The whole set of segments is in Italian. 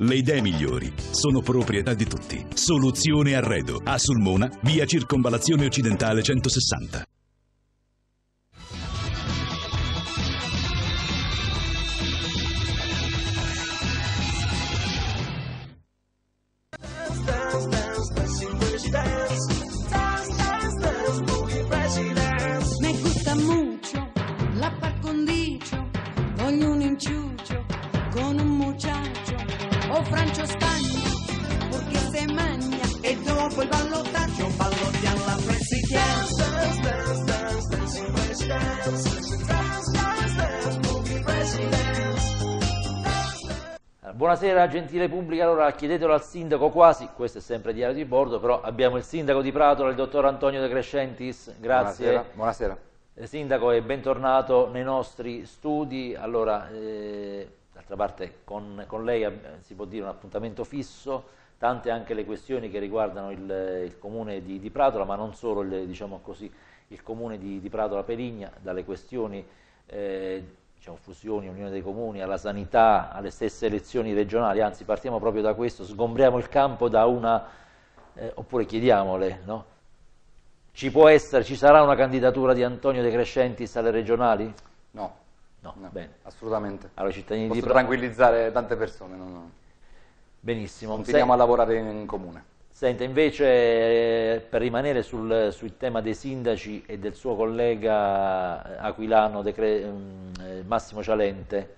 Le idee migliori sono proprietà di tutti. Soluzione Arredo. A Sulmona, via Circonvallazione Occidentale 160. Me gusta mucho la par condicio, voglio un inciucio con un muchacho o Francio Spagna, porque se magna e dopo il ballottaggio ballottiamo la presidenza. Buonasera gentile pubblica, allora chiedetelo al sindaco quasi, questo è sempre diario di bordo, però abbiamo il sindaco di Pratola, il dottor Antonio De Crescentis, grazie. Buonasera. Sindaco e bentornato nei nostri studi. Allora, d'altra parte con lei si può dire un appuntamento fisso, tante anche le questioni che riguardano il comune di Pratola, ma non solo diciamo così, il comune di Pratola Peligna, dalle questioni diciamo, fusioni, unione dei comuni, alla sanità, alle stesse elezioni regionali, anzi partiamo proprio da questo, sgombriamo il campo da una, oppure chiediamole, no? Ci sarà una candidatura di Antonio De Crescentis alle regionali? No, bene. Assolutamente. Allora, cittadini Posso di tranquillizzare tante persone. Benissimo. Continuiamo a lavorare in comune. Senta, invece, per rimanere sul tema dei sindaci e del suo collega aquilano Massimo Cialente,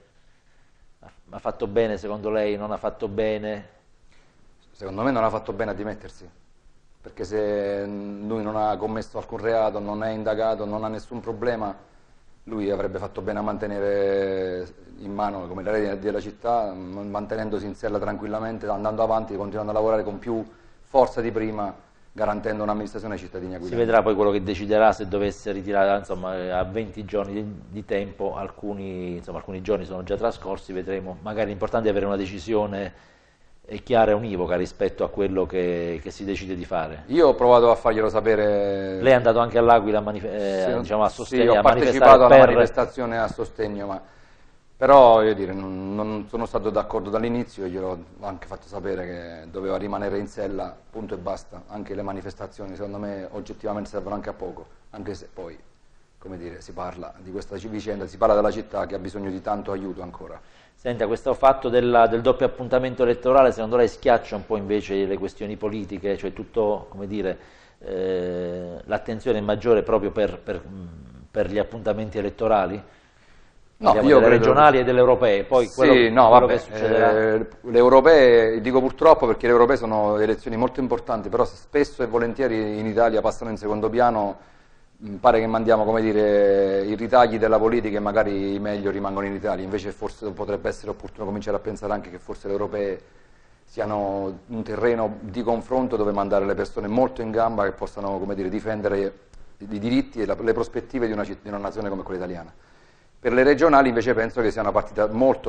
ha fatto bene secondo lei, non ha fatto bene? Secondo me non ha fatto bene a dimettersi, perché se lui non ha commesso alcun reato, non è indagato, non ha nessun problema, lui avrebbe fatto bene a mantenere in mano come la redina della città, mantenendosi in sella tranquillamente, andando avanti, continuando a lavorare con più forza di prima, garantendo un'amministrazione ai cittadini aquilani. Si vedrà poi quello che deciderà se dovesse ritirare, insomma, a 20 giorni di tempo, alcuni giorni sono già trascorsi, vedremo. Magari l'importante è avere una decisione chiara e univoca rispetto a quello che si decide di fare. Io ho provato a farglielo sapere. Lei è andato anche all'Aquila diciamo, a sostegno? Sì, ho partecipato alla manifestazione a sostegno, però io dire, non sono stato d'accordo dall'inizio, gliel'ho anche fatto sapere che doveva rimanere in sella, punto e basta. Anche le manifestazioni secondo me oggettivamente servono anche a poco, anche se poi, come dire, si parla di questa vicenda, si parla della città che ha bisogno di tanto aiuto ancora. Senta, questo fatto del doppio appuntamento elettorale, secondo lei schiaccia un po' invece le questioni politiche, cioè tutto, come dire, l'attenzione è maggiore proprio per gli appuntamenti elettorali? No, io delle regionali e delle europee, poi quello che succederà. Le europee, dico purtroppo perché le europee sono elezioni molto importanti, però spesso e volentieri in Italia passano in secondo piano, pare che mandiamo, come dire, i ritagli della politica e magari i meglio rimangono in Italia, invece forse potrebbe essere opportuno cominciare a pensare anche che forse le europee siano un terreno di confronto dove mandare le persone molto in gamba che possano, come dire, difendere i diritti e le prospettive di una nazione come quella italiana. Per le regionali invece penso che sia una partita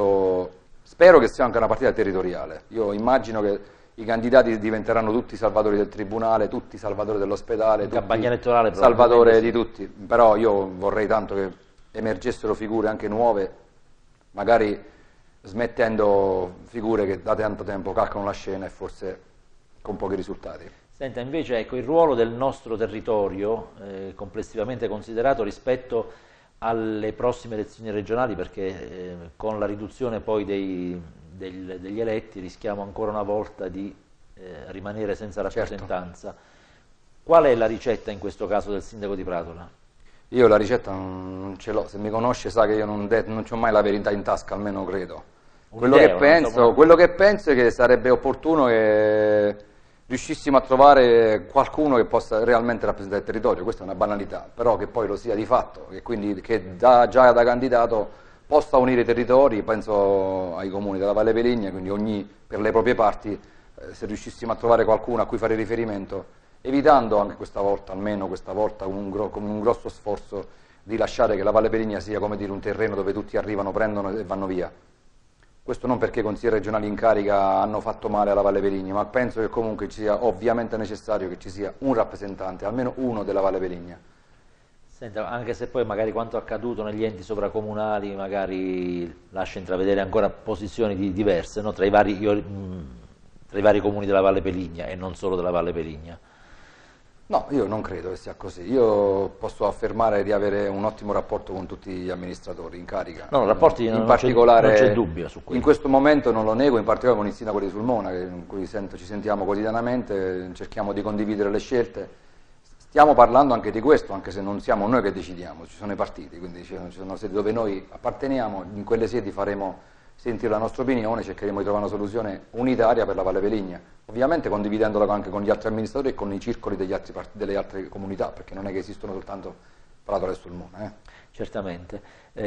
spero che sia anche una partita territoriale. Io immagino che i candidati diventeranno tutti salvatori del tribunale, tutti salvatori dell'ospedale, campagna elettorale salvatore di tutti, però io vorrei tanto che emergessero figure anche nuove, magari smettendo figure che da tanto tempo calcano la scena e forse con pochi risultati. Senta, invece ecco, il ruolo del nostro territorio complessivamente considerato rispetto alle prossime elezioni regionali, perché con la riduzione poi degli eletti rischiamo ancora una volta di rimanere senza rappresentanza. Certo. Qual è la ricetta in questo caso del sindaco di Pratola? Io la ricetta non ce l'ho, se mi conosce sa che io non ho mai la verità in tasca, almeno credo. Quello che penso è che sarebbe opportuno che riuscissimo a trovare qualcuno che possa realmente rappresentare il territorio, questa è una banalità, però che poi lo sia di fatto, e quindi che già da candidato possa unire i territori, penso ai comuni della Valle Peligna, quindi per le proprie parti, se riuscissimo a trovare qualcuno a cui fare riferimento, evitando anche questa volta, almeno questa volta, con un grosso sforzo di lasciare che la Valle Peligna sia, come dire, un terreno dove tutti arrivano, prendono e vanno via. Questo non perché i consiglieri regionali in carica hanno fatto male alla Valle Peligna, ma penso che comunque ci sia ovviamente necessario che ci sia un rappresentante, almeno uno della Valle Peligna. Senta, anche se poi magari quanto accaduto negli enti sovracomunali magari lascia intravedere ancora posizioni diverse, no? tra i vari comuni della Valle Peligna e non solo della Valle Peligna. No, io non credo che sia così. Io posso affermare di avere un ottimo rapporto con tutti gli amministratori in carica. No, rapporti in particolare, non c'è dubbio su questo. In questo momento non lo nego, in particolare con il sindaco di Sulmona, con cui ci sentiamo quotidianamente, cerchiamo di condividere le scelte. Stiamo parlando anche di questo, anche se non siamo noi che decidiamo, ci sono i partiti, quindi ci sono sedi dove noi apparteniamo, in quelle sedi faremo sentire la nostra opinione, cercheremo di trovare una soluzione unitaria per la Valle Peligna, ovviamente condividendola anche con gli altri amministratori e con i circoli delle altre comunità, perché non è che esistono soltanto Pratola e Sulmona. Certamente.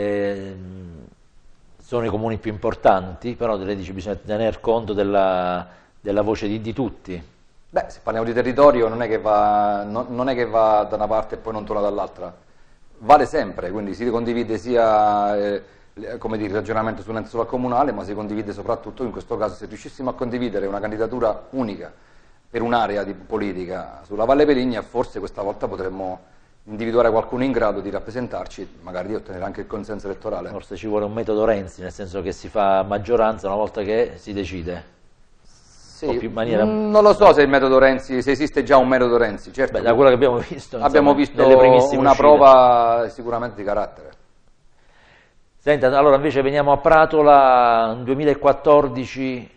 Sono i comuni più importanti, però lei dice bisogna tener conto della voce di tutti. Beh, se parliamo di territorio non è che va da una parte e poi non torna dall'altra, vale sempre, quindi si condivide sia come dire, il ragionamento sull'ente sovracomunale, ma si condivide soprattutto, in questo caso, se riuscissimo a condividere una candidatura unica per un'area politica sulla Valle Peligna, forse questa volta potremmo individuare qualcuno in grado di rappresentarci, magari di ottenere anche il consenso elettorale. Forse ci vuole un metodo Renzi, nel senso che si fa maggioranza una volta che si decide. Sì, non lo so se il metodo Renzi, se esiste già un metodo Renzi, certo. Beh, da quello che abbiamo visto, abbiamo visto una prova sicuramente di carattere. Senta, allora invece veniamo a Pratola, nel 2014,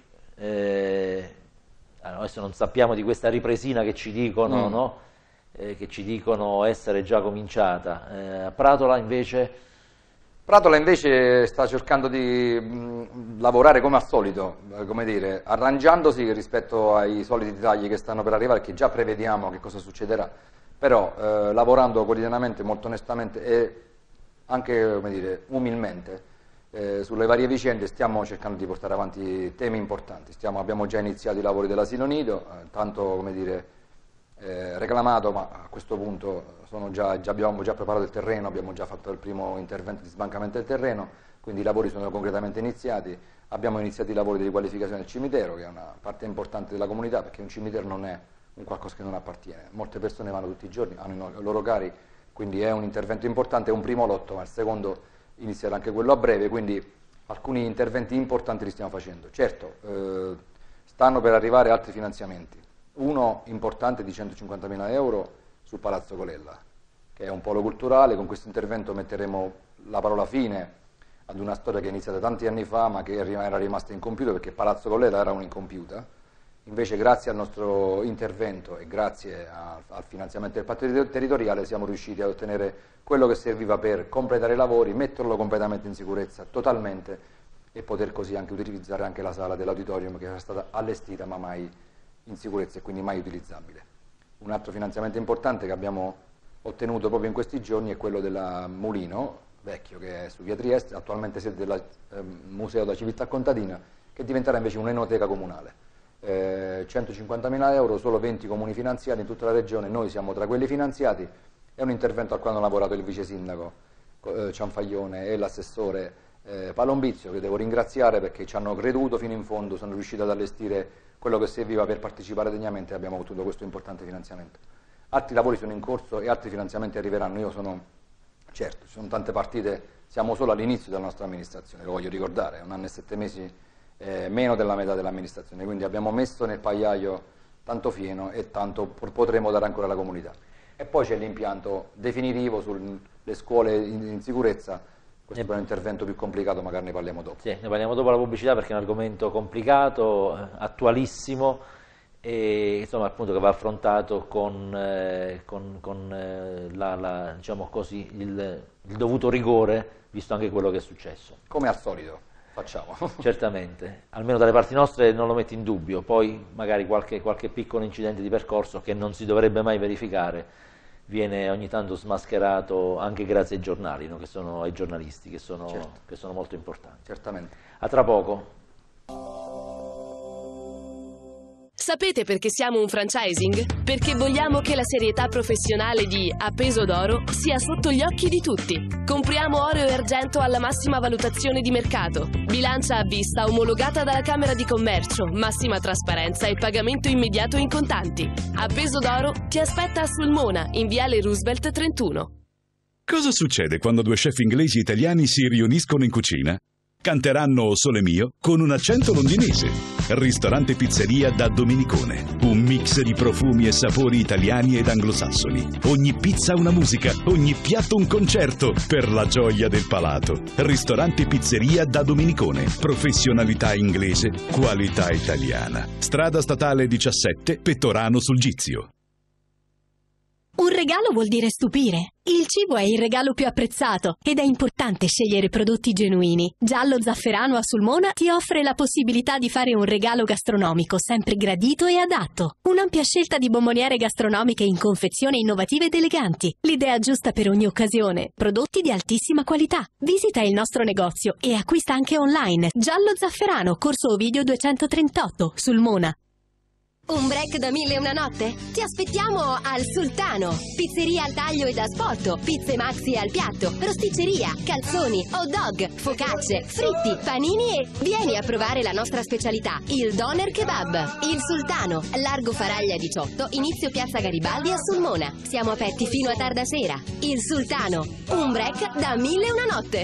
adesso non sappiamo di questa ripresina che ci dicono, no? Che ci dicono essere già cominciata. A Pratola invece... Pratola invece sta cercando di lavorare come al solito, come dire, arrangiandosi rispetto ai soliti tagli che stanno per arrivare, che già prevediamo che cosa succederà, però lavorando quotidianamente, molto onestamente e anche, come dire, umilmente sulle varie vicende, stiamo cercando di portare avanti temi importanti. Abbiamo già iniziato i lavori dell'asilo nido, tanto, come dire, reclamato, ma a questo punto abbiamo già preparato il terreno, abbiamo già fatto il primo intervento di sbancamento del terreno, quindi i lavori sono concretamente iniziati. Abbiamo iniziato i lavori di riqualificazione del cimitero, che è una parte importante della comunità, perché un cimitero non è un qualcosa che non appartiene. Molte persone vanno tutti i giorni, hanno i loro cari, quindi è un intervento importante, è un primo lotto, ma il secondo inizierà anche quello a breve, quindi alcuni interventi importanti li stiamo facendo. Certo, stanno per arrivare altri finanziamenti. Uno importante di 150.000 euro su Palazzo Colella, che è un polo culturale. Con questo intervento metteremo la parola fine ad una storia che è iniziata tanti anni fa, ma che era rimasta incompiuta, perché Palazzo Colella era un'incompiuta. Invece, grazie al nostro intervento e grazie al finanziamento del patto territoriale, siamo riusciti ad ottenere quello che serviva per completare i lavori, metterlo completamente in sicurezza, totalmente, e poter così anche utilizzare anche la sala dell'auditorium, che era stata allestita ma mai in sicurezza e quindi mai utilizzabile. Un altro finanziamento importante che abbiamo ottenuto proprio in questi giorni è quello del Mulino Vecchio, che è su via Trieste, attualmente sede del Museo della Civiltà Contadina, che diventerà invece un'enoteca comunale. 150.000 euro, solo 20 comuni finanziati in tutta la regione, noi siamo tra quelli finanziati. È un intervento al quale hanno lavorato il vice sindaco Cianfaglione e l'assessore Palombizio, che devo ringraziare perché ci hanno creduto fino in fondo, sono riusciti ad allestire quello che serviva per partecipare degnamente e abbiamo ottenuto questo importante finanziamento. Altri lavori sono in corso e altri finanziamenti arriveranno. Io sono certo, ci sono tante partite, siamo solo all'inizio della nostra amministrazione, lo voglio ricordare, è 1 anno e 7 mesi, meno della metà dell'amministrazione, quindi abbiamo messo nel pagliaio tanto fieno e tanto potremo dare ancora alla comunità. E poi c'è l'impianto definitivo sulle scuole in sicurezza. Questo è un intervento più complicato, magari ne parliamo dopo. Sì, ne parliamo dopo la pubblicità, perché è un argomento complicato, attualissimo e insomma, appunto, che va affrontato con diciamo così, il dovuto rigore, visto anche quello che è successo. Come al solito facciamo. Certamente, almeno dalle parti nostre non lo metto in dubbio, poi magari qualche piccolo incidente di percorso che non si dovrebbe mai verificare viene ogni tanto smascherato anche grazie ai giornali, no? Ai giornalisti, che sono molto importanti. Certamente. A tra poco. Sapete perché siamo un franchising? Perché vogliamo che la serietà professionale di A Peso d'Oro sia sotto gli occhi di tutti. Compriamo oro e argento alla massima valutazione di mercato. Bilancia a vista omologata dalla Camera di Commercio, massima trasparenza e pagamento immediato in contanti. A Peso d'Oro ti aspetta a Sulmona, in viale Roosevelt 31. Cosa succede quando due chef inglesi e italiani si riuniscono in cucina? Canteranno O Sole Mio con un accento londinese. Ristorante pizzeria da Domenicone. Un mix di profumi e sapori italiani ed anglosassoni. Ogni pizza una musica, ogni piatto un concerto per la gioia del palato. Ristorante pizzeria da Domenicone. Professionalità inglese, qualità italiana. Strada statale 17, Pettorano sul Gizio. Un regalo vuol dire stupire. Il cibo è il regalo più apprezzato ed è importante scegliere prodotti genuini. Giallo Zafferano a Sulmona ti offre la possibilità di fare un regalo gastronomico sempre gradito e adatto. Un'ampia scelta di bomboniere gastronomiche in confezione innovative ed eleganti. L'idea giusta per ogni occasione. Prodotti di altissima qualità. Visita il nostro negozio e acquista anche online. Giallo Zafferano, Corso Ovidio 238, Sulmona. Un break da 1001 notte? Ti aspettiamo al Sultano. Pizzeria al taglio e da asporto, pizze maxi al piatto, rosticceria, calzoni, hot dog, focacce, fritti, panini e vieni a provare la nostra specialità, il doner kebab. Il Sultano, largo Faraglia 18, inizio piazza Garibaldi a Sulmona. Siamo aperti fino a tarda sera. Il Sultano, un break da 1001 notte.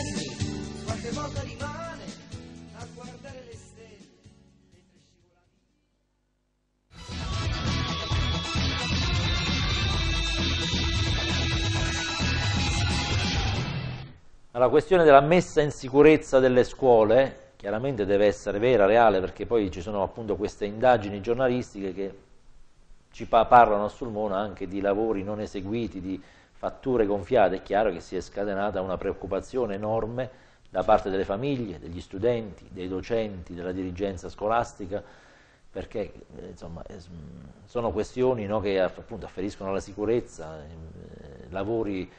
La questione della messa in sicurezza delle scuole chiaramente deve essere vera, reale, perché poi ci sono appunto queste indagini giornalistiche che ci parlano a Sulmona anche di lavori non eseguiti, di fatture gonfiate. È chiaro che si è scatenata una preoccupazione enorme da parte delle famiglie, degli studenti, dei docenti, della dirigenza scolastica, perché insomma, sono questioni, no, che appunto afferiscono alla sicurezza, lavori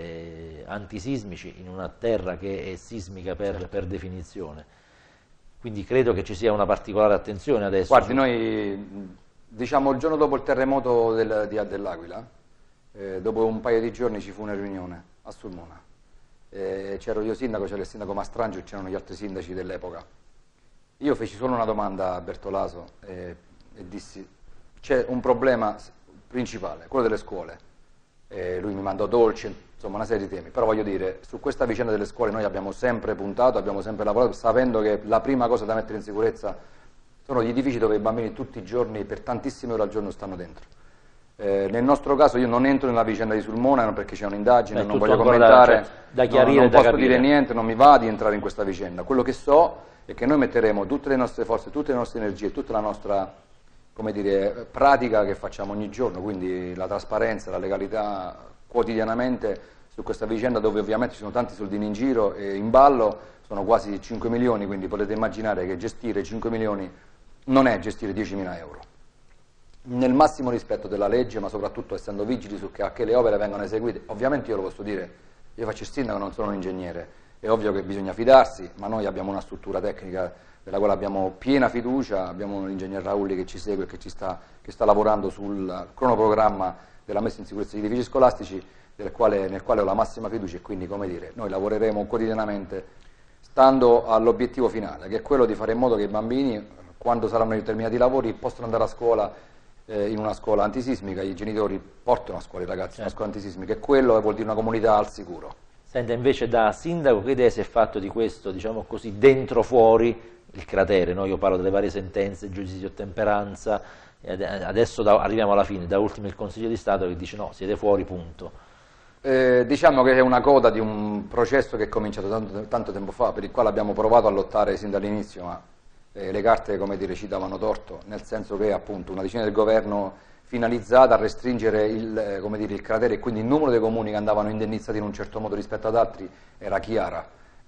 antisismici in una terra che è sismica per definizione. Quindi credo che ci sia una particolare attenzione adesso. Guardi, noi diciamo il giorno dopo il terremoto dell'Aquila, dopo un paio di giorni ci fu una riunione a Sulmona. C'ero io sindaco, c'era il sindaco Mastrangio e c'erano gli altri sindaci dell'epoca. Io feci solo una domanda a Bertolaso e dissi: c'è un problema principale, quello delle scuole. Lui mi mandò dolci, insomma una serie di temi, però voglio dire, su questa vicenda delle scuole noi abbiamo sempre puntato, abbiamo sempre lavorato, sapendo che la prima cosa da mettere in sicurezza sono gli edifici dove i bambini tutti i giorni, per tantissime ore al giorno, stanno dentro. Nel nostro caso io non entro nella vicenda di Sulmona, non perché c'è un'indagine, non voglio commentare, da chiarire, non posso dire niente, non mi va di entrare in questa vicenda. Quello che so è che noi metteremo tutte le nostre forze, tutte le nostre energie, tutta la nostra, come dire, pratica che facciamo ogni giorno, quindi la trasparenza, la legalità quotidianamente su questa vicenda, dove ovviamente ci sono tanti soldini in giro e in ballo, sono quasi 5 milioni, quindi potete immaginare che gestire 5 milioni non è gestire 10.000 euro. Nel massimo rispetto della legge, ma soprattutto essendo vigili su che le opere vengano eseguite. Ovviamente io lo posso dire, io faccio il sindaco, non sono un ingegnere, è ovvio che bisogna fidarsi, ma noi abbiamo una struttura tecnica della quale abbiamo piena fiducia, abbiamo l'ingegner Raulli che ci segue e che sta lavorando sul cronoprogramma della messa in sicurezza degli edifici scolastici, nel quale ho la massima fiducia, e quindi, come dire, noi lavoreremo quotidianamente stando all'obiettivo finale, che è quello di fare in modo che i bambini, quando saranno determinati lavori, possano andare a scuola in una scuola antisismica, i genitori portano a scuola i ragazzi in una scuola antisismica, e quello vuol dire una comunità al sicuro. Senta, invece da sindaco, che idea si è fatto di questo, diciamo così, dentro fuori il cratere, no? Io parlo delle varie sentenze, giudizi di ottemperanza, e adesso arriviamo alla fine, da ultimo il Consiglio di Stato che dice no, siete fuori, punto. Diciamo che è una coda di un processo che è cominciato tanto tempo fa, per il quale abbiamo provato a lottare sin dall'inizio, ma le carte, come dire, ci davano torto, nel senso che appunto una decisione del governo finalizzata a restringere il cratere, e quindi il numero dei comuni che andavano indennizzati in un certo modo rispetto ad altri era chiara.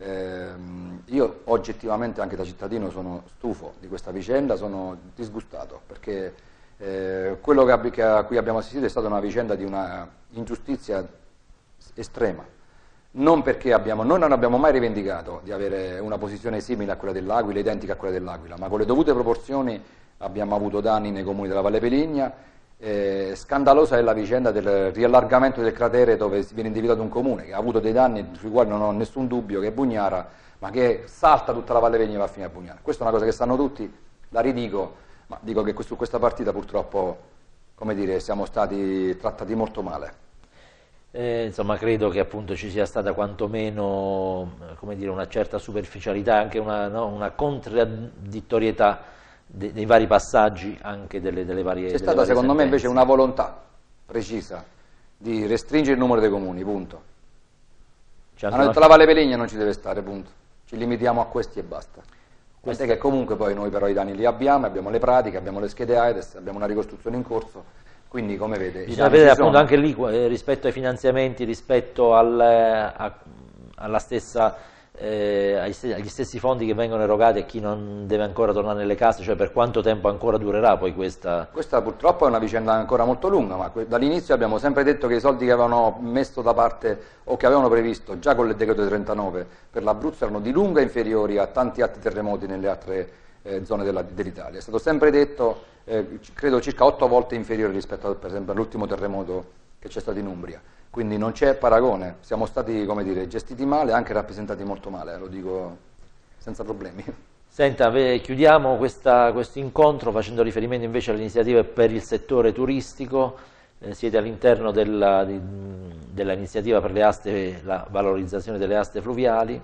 Io oggettivamente, anche da cittadino, sono stufo di questa vicenda, sono disgustato, perché quello a cui abbiamo assistito è stata una vicenda di una ingiustizia estrema, non perché noi non abbiamo mai rivendicato di avere una posizione simile a quella dell'Aquila, identica a quella dell'Aquila, ma con le dovute proporzioni abbiamo avuto danni nei comuni della Valle Peligna. Scandalosa è la vicenda del riallargamento del cratere, dove viene individuato un comune che ha avuto dei danni sui quali non ho nessun dubbio, che è Bugnara, ma che salta tutta la Valle Peligna e va a finire a Bugnara. Questa è una cosa che sanno tutti, la ridico, ma dico che su questa partita purtroppo, come dire, siamo stati trattati molto male. Insomma, credo che appunto ci sia stata quantomeno, come dire, una certa superficialità, anche una contraddittorietà dei vari passaggi, anche delle varie. C'è stata secondo me invece una volontà precisa di restringere il numero dei comuni, punto. Hanno detto la Valle Peligna non ci deve stare, punto. Ci limitiamo a questi e basta. Queste che comunque poi noi però i danni li abbiamo le pratiche, abbiamo le schede AEDES, abbiamo una ricostruzione in corso. Quindi, come vede, bisogna vedere appunto anche lì rispetto ai finanziamenti, rispetto agli stessi fondi che vengono erogati a chi non deve ancora tornare nelle case, cioè per quanto tempo ancora durerà poi questa... Questa purtroppo è una vicenda ancora molto lunga, ma dall'inizio abbiamo sempre detto che i soldi che avevano messo da parte o che avevano previsto già con il decreto 39 per l'Abruzzo erano di lunga inferiori a tanti altri terremoti nelle altre zone dell'Italia. È stato sempre detto, credo circa 8 volte inferiore rispetto per esempio all'ultimo terremoto che c'è stato in Umbria, quindi non c'è paragone, siamo stati, come dire, gestiti male e anche rappresentati molto male, lo dico senza problemi. Senta, chiudiamo questo incontro facendo riferimento invece alle iniziative per il settore turistico. Siete all'interno dell'iniziativa per le aste, la valorizzazione delle aste fluviali.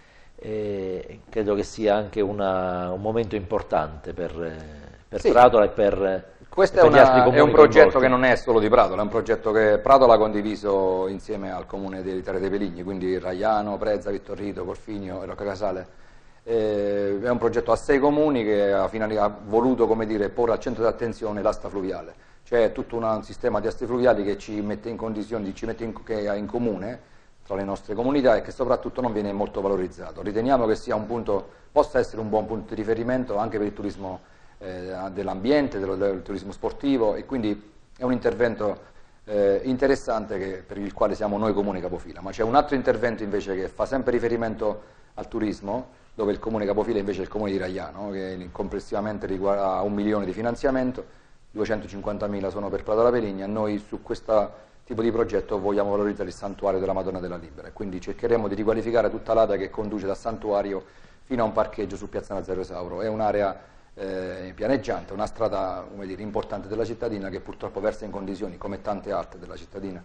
Credo che sia anche un momento importante per sì. Pratola e per questo per gli altri comuni è un progetto coinvolti. che non è solo di Pratola, è un progetto che Pratola ha condiviso insieme al comune di Terre dei Peligni, quindi Raiano, Preza, Vittorrito, Corfinio e Roccacasale. È un progetto a 6 comuni che ha voluto, come dire, porre al centro dell'attenzione l'asta fluviale, cioè tutto un sistema di aste fluviali che ci mette in condizioni, che ha in comune tra le nostre comunità e che soprattutto non viene molto valorizzato. Riteniamo che sia possa essere un buon punto di riferimento anche per il turismo dell'ambiente, del turismo sportivo, e quindi è un intervento interessante per il quale siamo noi comune capofila. Ma c'è un altro intervento invece che fa sempre riferimento al turismo, dove il comune capofila invece è il comune di Raiano, che complessivamente riguarda 1 milione di finanziamento, 250.000 sono per Pratola Peligna. Noi su questo tipo di progetto vogliamo valorizzare il santuario della Madonna della Libera, quindi cercheremo di riqualificare tutta l'area che conduce dal santuario fino a un parcheggio su Piazza Nazareno Esauro. È un'area pianeggiante, una strada, come dire, importante della cittadina che purtroppo versa in condizioni, come tante altre della cittadina,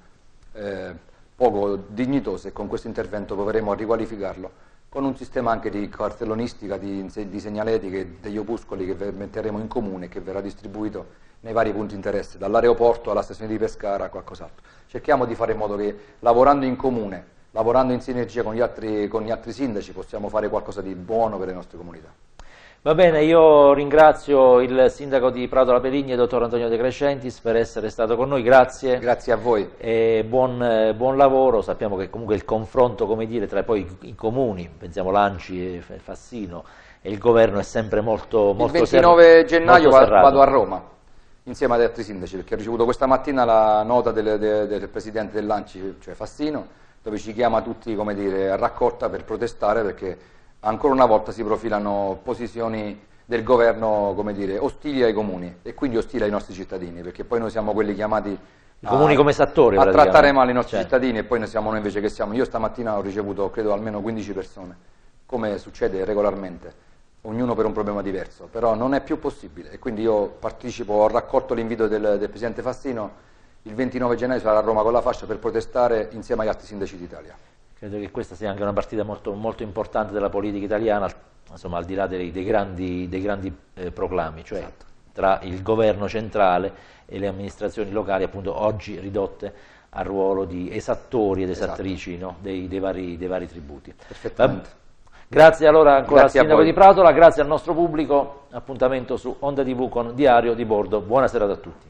poco dignitose, e con questo intervento proveremo a riqualificarlo con un sistema anche di cartellonistica, di segnaletiche, degli opuscoli che metteremo in comune e che verrà distribuito nei vari punti interesse, dall'aeroporto alla stazione di Pescara a qualcos'altro. Cerchiamo di fare in modo che lavorando in comune, lavorando in sinergia con gli altri sindaci, possiamo fare qualcosa di buono per le nostre comunità. Va bene, io ringrazio il sindaco di Pratola Peligna, dottor Antonio De Crescentis, per essere stato con noi, grazie. Grazie a voi. E buon lavoro. Sappiamo che comunque il confronto, come dire, tra poi i comuni, pensiamo Lanci e Fassino, e il governo è sempre molto il 29 gennaio molto vado a Roma, insieme ad altri sindaci, perché ho ricevuto questa mattina la nota del presidente del Lanci, cioè Fassino, dove ci chiama tutti, come dire, a raccolta per protestare, perché ancora una volta si profilano posizioni del governo, come dire, ostili ai comuni e quindi ostili ai nostri cittadini, perché poi noi siamo quelli chiamati comuni come sattori, a trattare male i nostri cittadini, e poi noi siamo noi invece che siamo. Io stamattina ho ricevuto, credo, almeno 15 persone, come succede regolarmente, ognuno per un problema diverso, però non è più possibile, e quindi io ho raccolto l'invito del presidente Fassino. Il 29 gennaio sarà a Roma con la fascia per protestare insieme agli altri sindaci d'Italia. Credo che questa sia anche una partita molto, molto importante della politica italiana, insomma, al di là dei grandi proclami, cioè esatto, tra il governo centrale e le amministrazioni locali, appunto oggi ridotte al ruolo di esattori ed esattrici, esatto, no, dei vari tributi. Perfettamente. Grazie allora ancora al sindaco di Pratola, grazie al nostro pubblico, appuntamento su Onda TV con Diario di Bordo, buona serata a tutti.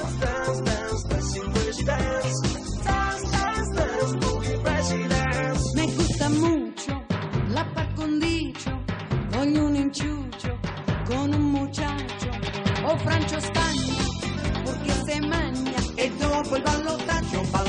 Voglio un inciucio con un muchacho o Francio Stagni, perché se magna e dopo il ballottaggio